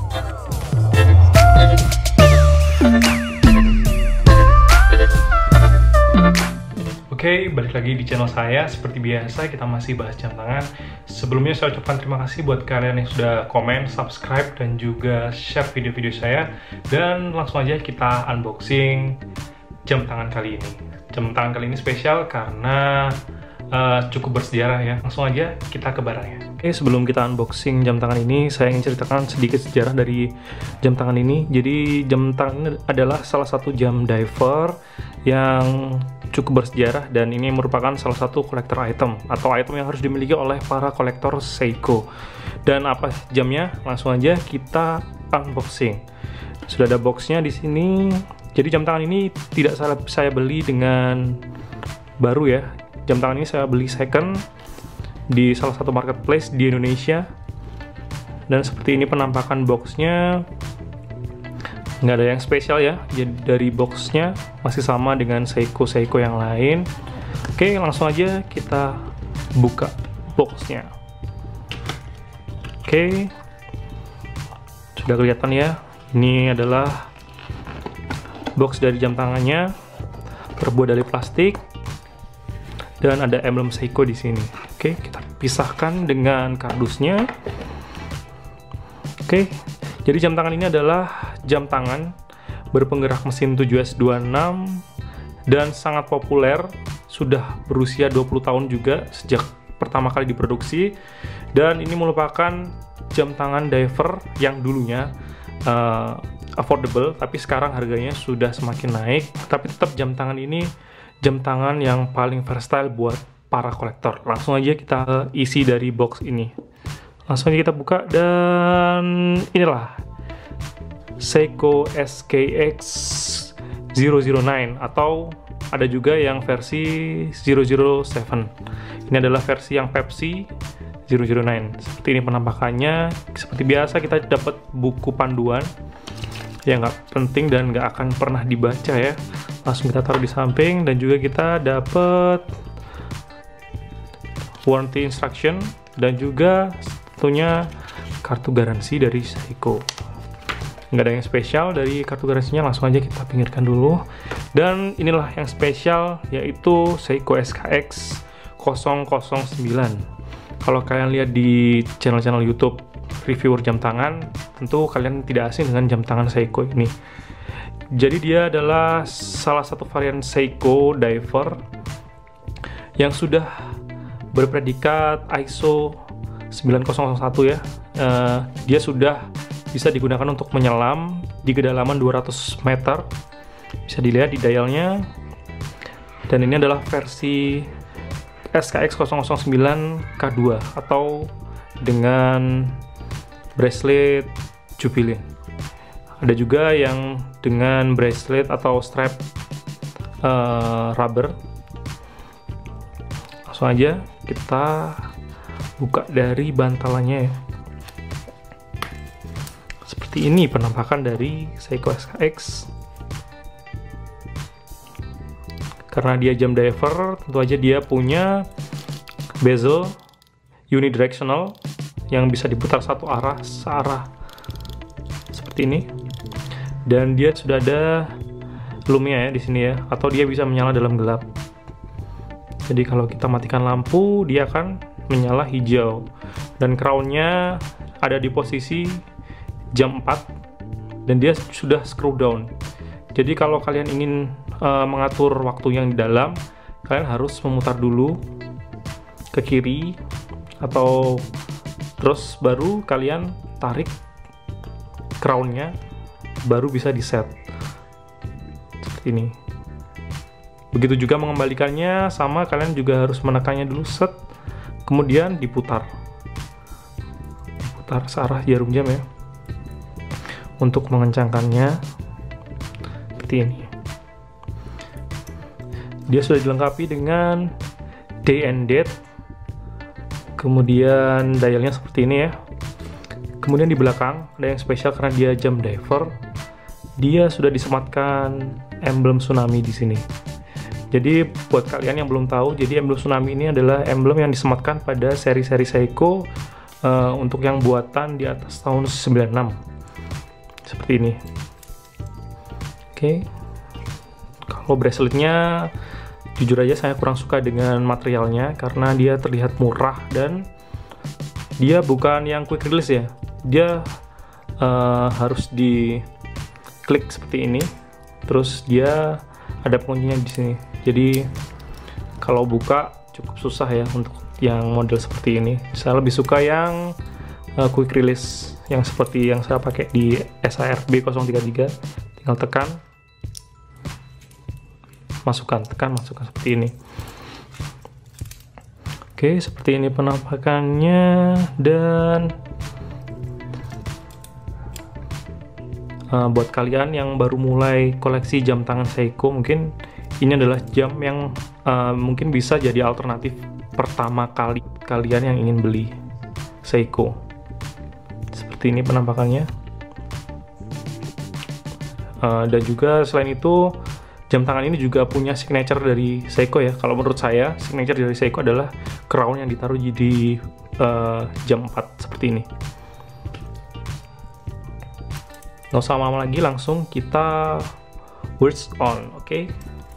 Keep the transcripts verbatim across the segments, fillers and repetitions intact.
Oke, balik lagi di channel saya. Seperti biasa, kita masih bahas jam tangan. Sebelumnya saya ucapkan terima kasih buat kalian yang sudah komen, subscribe, dan juga share video-video saya. Dan langsung aja kita unboxing jam tangan kali ini. Jam tangan kali ini spesial karena uh, cukup bersejarah ya. Langsung aja kita ke barangnya. Oke, sebelum kita unboxing jam tangan ini, saya ingin ceritakan sedikit sejarah dari jam tangan ini. Jadi jam tangan ini adalah salah satu jam diver yang cukup bersejarah, dan ini merupakan salah satu kolektor item atau item yang harus dimiliki oleh para kolektor Seiko. Dan apa jamnya? Langsung aja kita unboxing. Sudah ada boxnya di sini. Jadi jam tangan ini tidak salah saya beli dengan baru ya. Jam tangan ini saya beli second di salah satu marketplace di Indonesia. Dan seperti ini penampakan boxnya. Nggak ada yang spesial ya. Jadi dari boxnya masih sama dengan Seiko-Seiko yang lain. Oke, langsung aja kita buka boxnya. Oke, sudah kelihatan ya. Ini adalah box dari jam tangannya, terbuat dari plastik dan ada emblem Seiko di sini. Oke, kita pisahkan dengan kardusnya. Oke, jadi jam tangan ini adalah jam tangan berpenggerak mesin tujuh S dua puluh enam dan sangat populer, sudah berusia dua puluh tahun juga sejak pertama kali diproduksi. Dan ini merupakan jam tangan diver yang dulunya uh, affordable, tapi sekarang harganya sudah semakin naik. Tapi tetap jam tangan ini jam tangan yang paling versatile buat para kolektor. Langsung aja kita isi dari box ini. Langsung aja kita buka, dan inilah Seiko S K X nol nol sembilan, atau ada juga yang versi nol nol tujuh. Ini adalah versi yang Pepsi nol nol sembilan. Seperti ini penampakannya. Seperti biasa kita dapat buku panduan yang nggak penting dan nggak akan pernah dibaca ya. Langsung kita taruh di samping, dan juga kita dapat warranty instruction dan juga tentunya kartu garansi dari Seiko. Nggak ada yang spesial dari kartu garansinya, langsung aja kita pinggirkan dulu. Dan inilah yang spesial, yaitu Seiko S K X nol nol sembilan. Kalau kalian lihat di channel-channel YouTube reviewer jam tangan, tentu kalian tidak asing dengan jam tangan Seiko ini. Jadi dia adalah salah satu varian Seiko diver yang sudah berpredikat I S O sembilan nol nol satu ya. Uh, dia sudah bisa digunakan untuk menyelam di kedalaman dua ratus meter. Bisa dilihat di dialnya. Dan ini adalah versi S K X nol nol sembilan K dua atau dengan bracelet Jubilin. Ada juga yang dengan bracelet atau strap uh, rubber. Langsung aja kita buka dari bantalannya ya. Seperti ini penampakan dari Seiko S K X. Karena dia jam diver, tentu aja dia punya bezel unidirectional yang bisa diputar satu arah, searah seperti ini. Dan dia sudah ada lumia ya di sini ya, atau dia bisa menyala dalam gelap. Jadi kalau kita matikan lampu, dia akan menyala hijau. Dan crownnya ada di posisi jam empat, dan dia sudah screw down. Jadi kalau kalian ingin uh, mengatur waktu yang di dalam, kalian harus memutar dulu ke kiri, atau terus baru kalian tarik crownnya, baru bisa di set seperti ini. Begitu juga mengembalikannya, sama kalian juga harus menekannya dulu, set, kemudian diputar diputar searah jarum jam ya, untuk mengencangkannya seperti ini. Dia sudah dilengkapi dengan day and date, kemudian dialnya seperti ini ya. Kemudian di belakang ada yang spesial karena dia jam diver. Dia sudah disematkan emblem tsunami di sini. Jadi buat kalian yang belum tahu, jadi emblem tsunami ini adalah emblem yang disematkan pada seri-seri Seiko uh, untuk yang buatan di atas tahun sembilan puluh enam. seperti ini. Oke, kalau braceletnya jujur aja saya kurang suka dengan materialnya karena dia terlihat murah dan dia bukan yang quick release ya. Dia uh, harus di klik seperti ini, terus dia ada penguncinya di sini. Jadi kalau buka cukup susah ya untuk yang model seperti ini. Saya lebih suka yang uh, quick release yang seperti yang saya pakai di S A R B nol tiga tiga. Tinggal tekan, masukkan, tekan, masukkan seperti ini. Oke, seperti ini penampakannya. Dan uh, buat kalian yang baru mulai koleksi jam tangan Seiko, mungkin ini adalah jam yang uh, mungkin bisa jadi alternatif pertama kali kalian yang ingin beli Seiko. Seperti ini penampakannya. Uh, dan juga selain itu, jam tangan ini juga punya signature dari Seiko ya. Kalau menurut saya, signature dari Seiko adalah crown yang ditaruh di uh, jam empat seperti ini. Nggak usah lama lagi, langsung kita words on, oke? Okay?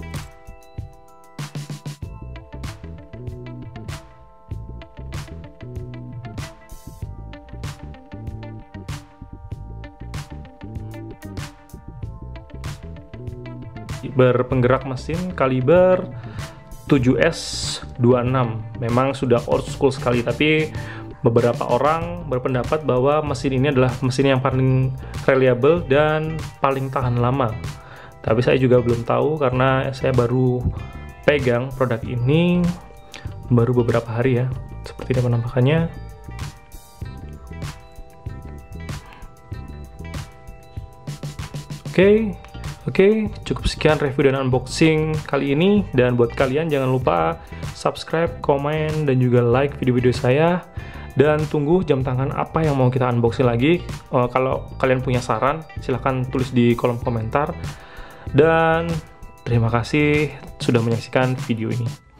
Berpenggerak mesin kaliber tujuh S dua puluh enam. Memang sudah old school sekali, tapi beberapa orang berpendapat bahwa mesin ini adalah mesin yang paling reliable dan paling tahan lama. Tapi saya juga belum tahu karena saya baru pegang produk ini baru beberapa hari ya. Seperti ini penampakannya. Oke. Okay. Oke, okay, cukup sekian review dan unboxing kali ini. Dan buat kalian jangan lupa subscribe, komen, dan juga like video-video saya. Dan tunggu jam tangan apa yang mau kita unboxing lagi. Uh, kalau kalian punya saran, silahkan tulis di kolom komentar. Dan terima kasih sudah menyaksikan video ini.